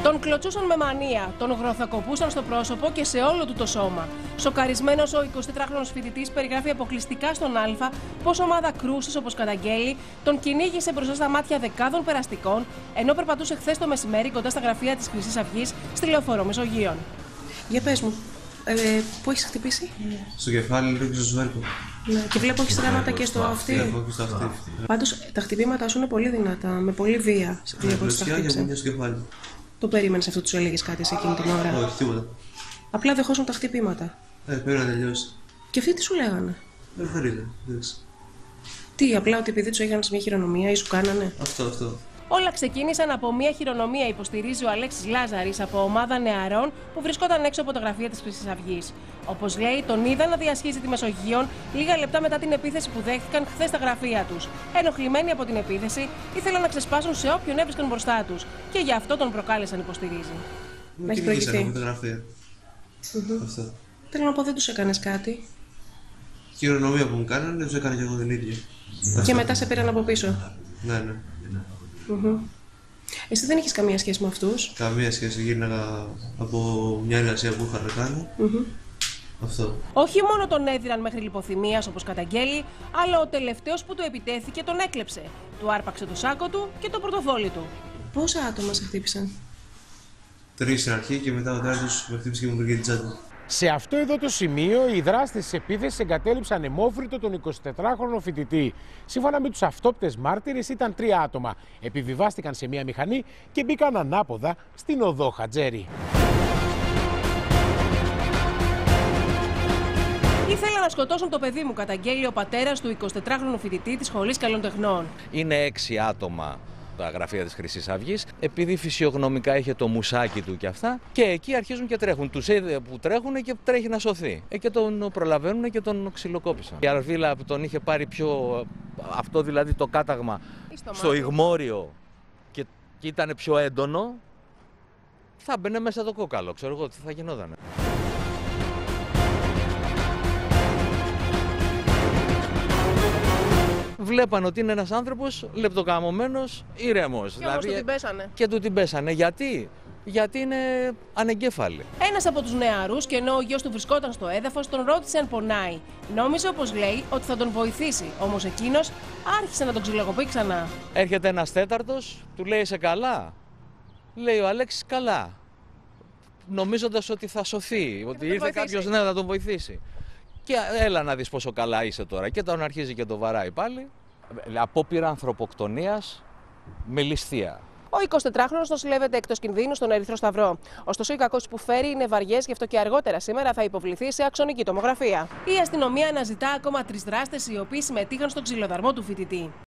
Τον κλωτσούσαν με μανία, τον γροθοκοπούσαν στο πρόσωπο και σε όλο του το σώμα. Σοκαρισμένος, ο 24χρονος φοιτητής περιγράφει αποκλειστικά στον Α πως ομάδα κρούσης, όπως καταγγέλει, τον κυνήγησε μπροστά στα μάτια δεκάδων περαστικών, ενώ περπατούσε χθες το μεσημέρι κοντά στα γραφεία της Χρυσής Αυγής στη Λεωφόρο Μεσογείων. Για πες μου, πού έχεις χτυπήσει? Στο κεφάλι, λίγο και στο σβέρκο. Ναι, και βλέπω έχεις γράμματα και στο αυτί. Και στο αυτί. Πάντως τα χτυπήματά σου είναι πολύ δυνατά, με πολύ βία. Πλωσιά και βουνιά στο κεφάλι. Το περίμενες αυτό, τους έλεγες κάτι σε εκείνη την ώρα? Όχι, τίποτα. Απλά δεχόσουν τα χτυπήματα. Πρέπει να τελειώσει. Και αυτοί τι σου λέγανε? Ευχαριστώ. Τι, απλά ότι επειδή τους έγιναν μια χειρονομία ή σου κάνανε? Αυτό. Όλα ξεκίνησαν από μια χειρονομία, υποστηρίζει ο Αλέξης Λάζαρης, από ομάδα νεαρών που βρισκόταν έξω από τα γραφεία της Χρυσής Αυγής. Όπως λέει, τον είδαν να διασχίζει τη Μεσογείων λίγα λεπτά μετά την επίθεση που δέχτηκαν χθες στα γραφεία τους. Ενοχλημένοι από την επίθεση, ήθελαν να ξεσπάσουν σε όποιον έβρισκαν μπροστά τους. Και γι' αυτό τον προκάλεσαν, υποστηρίζει. Να έχει προηγηθεί. Αυτό. Θέλω να πω, δεν τους έκανες κάτι? Χειρονομία που μου κάνανε, τους έκανα και εγώ την ίδια. Και μετά σε πήραν από πίσω? Ναι. Εσύ δεν έχεις καμία σχέση με αυτούς? Καμία σχέση, γύρναγα από μια εργασία που είχαν κάνει. Αυτό. Όχι μόνο τον έδιραν μέχρι λιποθυμίας, όπως καταγγέλει, αλλά ο τελευταίος που του επιτέθηκε τον έκλεψε. Του άρπαξε το σάκο του και το πορτοφόλι του. Πόσα άτομα σε χτύπησαν? 3 στην αρχή και μετά ο τρίτος με χτύπησε και μου πήγε την τσάντα. Σε αυτό εδώ το σημείο, οι δράστες της επίθεσης εγκατέλειψαν αιμόφρυτο τον 24χρονο φοιτητή. Σύμφωνα με τους αυτόπτες μάρτυρες, ήταν 3 άτομα. Επιβιβάστηκαν σε μία μηχανή και μπήκαν ανάποδα στην οδό Χατζέρη. Ήθελα να σκοτώσουν το παιδί μου, καταγγέλει ο πατέρας του 24χρονου φοιτητή της Σχολής Καλών Τεχνών. Είναι 6 άτομα τα γραφεία της Χρυσής Αυγής, επειδή φυσιογνωμικά είχε το μουσάκι του και αυτά, και εκεί αρχίζουν και τρέχουν. Τους είδε που τρέχουν και τρέχει να σωθεί. Και τον προλαβαίνουν και τον ξυλοκόπησαν. Η Αρβίλα που τον είχε πάρει αυτό δηλαδή το κάταγμα στο ιγμόριο και ήταν πιο έντονο, θα μπαινε μέσα το κόκαλο. Ξέρω εγώ τι θα γινότανε. Βλέπαν ότι είναι ένας άνθρωπος λεπτοκαμωμένος, ηρεμός. Και όμως του την πέσανε. Και του την πέσανε. Γιατί είναι ανεγκέφαλη. Ένας από τους νεαρούς, και ενώ ο γιος του βρισκόταν στο έδαφος, τον ρώτησε αν πονάει. Νόμιζε, όπως λέει, ότι θα τον βοηθήσει. Όμως εκείνος άρχισε να τον ξυλοκοπεί ξανά. Έρχεται ένας τέταρτος, του λέει «Σε καλά?» Λέει ο Αλέξης «Καλά». Νομίζοντας ότι θα σωθεί, ότι ήρθε κάποιος να τον βοηθήσει. Και έλα να δεις πόσο καλά είσαι τώρα. Και τον αρχίζει και το βαράει πάλι. Απόπειρα ανθρωποκτονίας με ληστεία. Ο 24χρονος νοσηλεύεται εκτός κινδύνου στον Ερυθρό Σταυρό. Ωστόσο, οι κακώσεις που φέρει είναι βαριές, γι' αυτό και αργότερα σήμερα θα υποβληθεί σε αξονική τομογραφία. Η αστυνομία αναζητά ακόμα 3 δράστες οι οποίοι συμμετείχαν στον ξυλοδαρμό του φοιτητή.